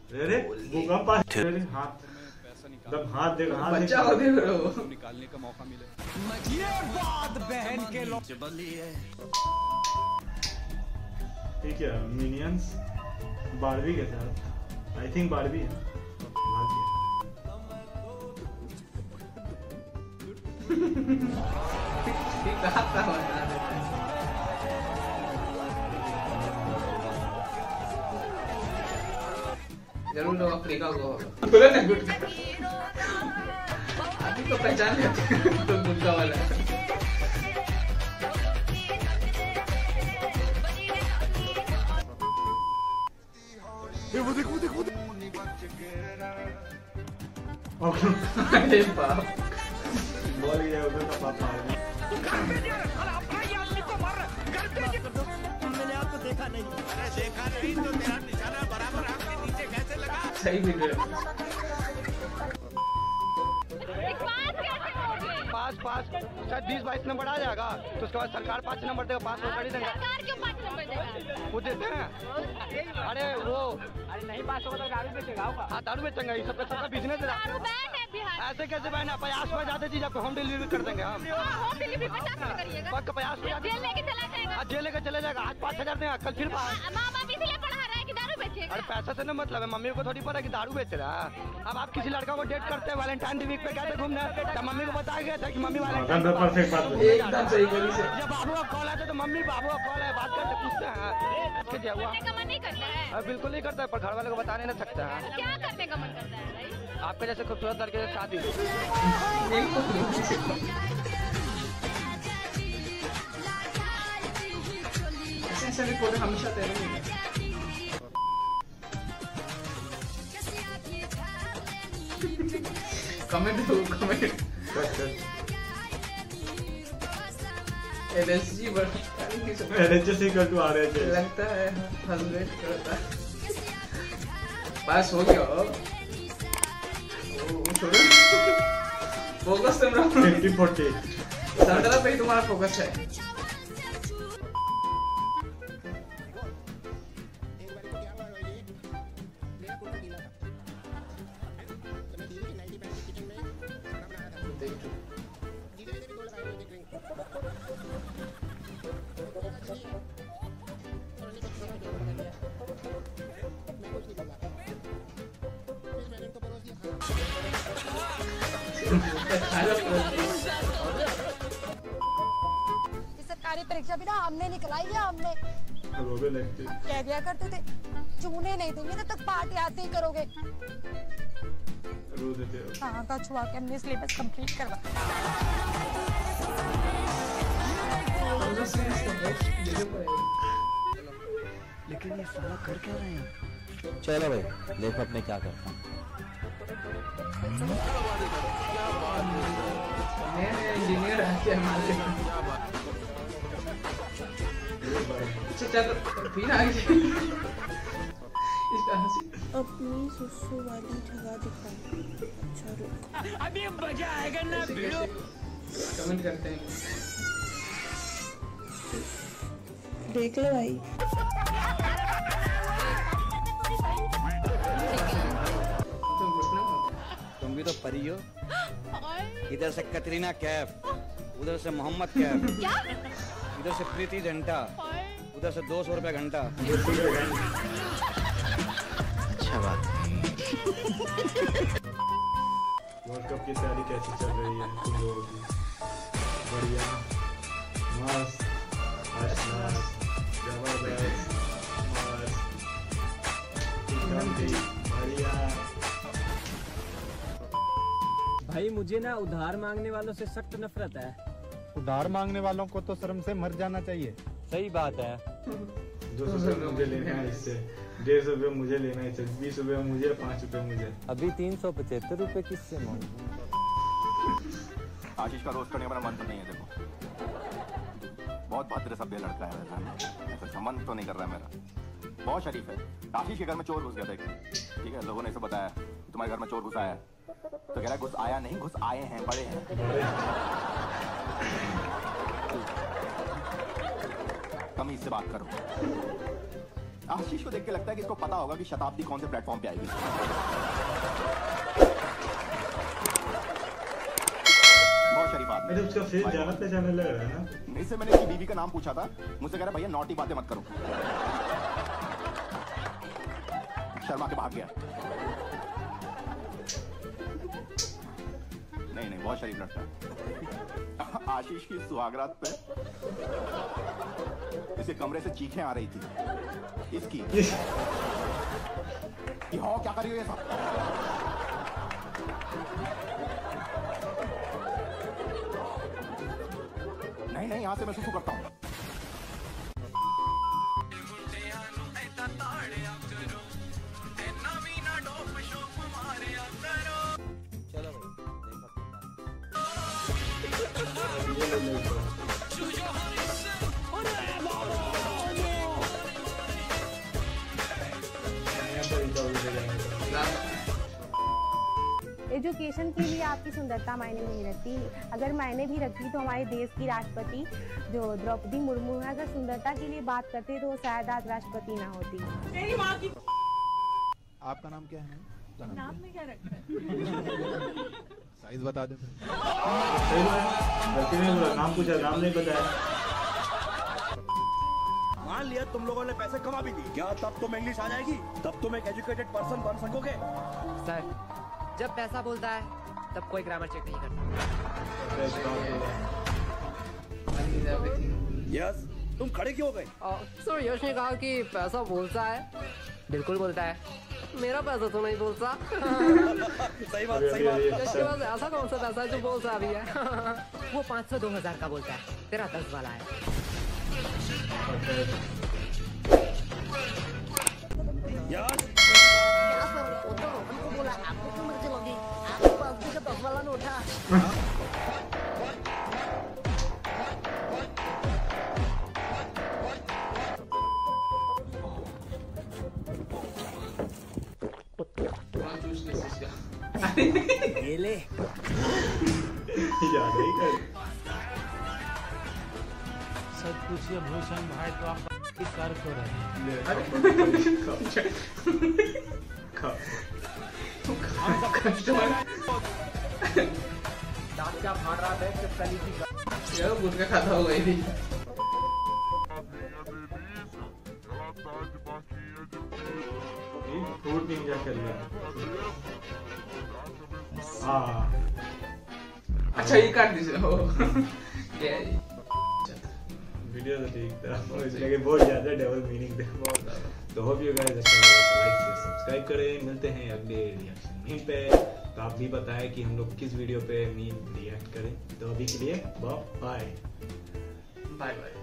अरे भूकंप हाथ देख बच्चा हो गया निकालने का मौका मिले। ये बात बहन के लोग ठीक है। मिनियंस बारबी के साथ आई थिंक बारबी है। जरूर लोग अफ्रीका को बोले ना गुटका अभी तो पहचान लेते तो गुटका वाला वो देख अरे बाप बोल गया उधर का पापा मैंने आपको देखा नहीं। अरे देखा नहीं तो तेरा निशाना बराबर आपके नीचे कैसे लगा? सही भी है। पास शायद 20-22 नंबर आ जाएगा तो उसके बाद सरकार 5 नंबर देगा, 5 नंबर देगा। सरकार क्यों 5 नंबर देगा? वो देते हैं। अरे नहीं पास होगा तो दारू बेचेगा। हाँ दारू बेचेंगे, ये सबका बिजनेस है। दारू बैन है बिहार। ऐसे कैसे बैन है? 50 में ज्यादा चीज आपको होम डिलीवरी कर देंगे हम। होम डिलीवरी 50 में करिएगा। पक्का 50 में जेल लेके चला जाएगा। आज जेल लेके चले जाएगा। आज 5000 देगा, कल फिर माँ बाप इसलिए पढ़ा रहा है कि दारू बेचेगा। अरे पैसा से ना मतलब है, मम्मी को थोड़ी पता है कि दारू बेच रहा है। अब आप किसी लड़का को डेट करते हैं, वैलेंटाइन वीक पे कहते घूमने, तो मम्मी को बताया गया था कि मम्मी वैलेंटाइन एकदम सही करी से। जब बाबू का कॉल आता है तो मम्मी बाबू का कॉल है, बात करते पूछते हैं क्या हुआ। करने का मन नहीं करता है। बिल्कुल नहीं करता है, पर घर वाले को बता नहीं सकता है। क्या करने का मन करता है भाई? आपके जैसे खूबसूरत लड़के से शादी। ऐसे भी फोटो हमेशा तेरे में कमेंट LSG लगता है हस्बैंड करता है। बस हो गया। छोड़ो फोकस तुम्हारा 50-40 संतरा पे ही तुम्हारा फोकस है। सरकारी परीक्षा भी ना हमने निकलाई है। हमने रोबे लगते कह दिया करते थे चूने नहीं देंगे तब तक पार्टी आते ही करोगे। रो देते हो। हाँ का छुआ के हमने सिलेबस कंप्लीट करवा। लेकिन ये साला कर क्या रहे हैं? चलो भाई देखो अपने क्या करता हूँ। इंजीनियर है क्या हमारे? चल फिर आगे अपनी सुसु वाली जगह दिखाओ। अच्छा रुक अभी मजा आएगा ना वीडियो। कमेंट करते हैं। देख लो भाई। तुम भी तो परी हो। इधर से कतरीना कैफ, उधर से मोहम्मद कैफ, इधर से प्रीति झंटा, उधर से 200 रुपए घंटा। अच्छा बात। वर्ल्ड कप की तैयारी कैसी चल रही है तुम लोगों की? बढ़िया, मस्त, जबरदस्त, बढ़िया। भाई मुझे ना उधार मांगने वालों से सख्त नफरत है। उधार मांगने वालों को तो शर्म से मर जाना चाहिए। सही बात है। 200 रुपये मुझे लेना है इससे, 150 रुपये मुझे लेना है इससे, 20 रुपये मुझे, 5 रुपये मुझे। अभी 375 रुपए किससे मांगू? आशीष का रोस्ट करने का मेरा मन तो नहीं है। देखो बहुत भद्र सभ्य लड़का है, ऐसा मन तो नहीं कर रहा है मेरा। बहुत शरीफ है। आशीष के घर में चोर घुस गया था, ठीक है। लोगों ने इसे बताया तुम्हारे घर में चोर घुस आया है, तो कह रहा घुस आया नहीं, घुस आए हैं, बड़े हैं। तमीज से बात करो। आशीष को देख के लगता है कि इसको पता होगा कि शताब्दी कौन से प्लेटफॉर्म पे आएगी। बहुत शरीफ आदमी। अरे उसका फेस जाना पहचाना लग रहा है ना। इससे मैंने इसकी बीवी का नाम पूछा था, मुझसे कह रहा भैया नॉटी बातें मत करो। शर्मा के भाग गया। नहीं, बहुत शरीफ लड़का है। आशीष की सुहागरात पे इसके कमरे से चीखें आ रही थी इसकी कि हो क्या कर रही हो ये सब। नहीं, यहां से मैं सुसु करता हूं। एजुकेशन के लिए आपकी सुंदरता मायने नहीं रखती। अगर मायने भी रखती तो हमारे देश की राष्ट्रपति जो द्रौपदी मुर्मू है, अगर सुंदरता के लिए बात करते तो शायद आज राष्ट्रपति ना होती। आपका नाम क्या है? नाम में क्या रखा है? साइज बता दे। नाम पूछा, नाम नहीं बताया। मान लिया तुम लोगों ने पैसे कमा भी ली, क्या तब तुम इंग्लिश आ जाएगी? तब तुम एक एजुकेटेड पर्सन बन सकोगे? सर, जब पैसा बोलता है तब कोई ग्रामर चेक नहीं करता। यस, तुम खड़े क्यों हो गए? सर, यश ने कहा कि पैसा बोलता है। बिल्कुल बोलता है, मेरा पैसा तो नहीं बोलता। सही बात। यश के पास ऐसा कौन सा पैसा है जो बोलता भी है? वो 500 2000 का बोलता है, तेरा 10 वाला है। यस, क्या सर, वो तो रोहन को बोला, आपको क्यों मर्जी लगी? आपके पास भी 10 वाला नोट है। ये ले याद है कर। सच पूछिए भूषण भाई, तो आप किस कार्य को रहे हैं? दांत क्या फाड़ रहा है? तली की यार गुटखा खाता होगा ये भी। फ्रूट निंजा कर लिया। हाँ, अच्छा ये काट दीजिए। वीडियो तो ठीक था, इसलिए बहुत ज्यादा डबल मीनिंग था। तो होप यू गाइस अच्छा लगा, लाइक शेयर सब्सक्राइब करें। मिलते हैं अगले रिएक्शन मीम पे। तो आप भी बताएं कि हम लोग किस वीडियो पे मीम रिएक्ट करें। तो अभी के लिए बाय बाय।